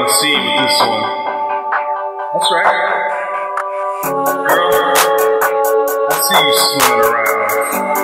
to see you with this one. That's right. Girl, I see you swimming around.